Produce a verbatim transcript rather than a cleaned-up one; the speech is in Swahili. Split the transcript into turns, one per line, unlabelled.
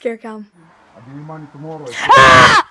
Scare cam.
I'll give you money tomorrow.
Ah!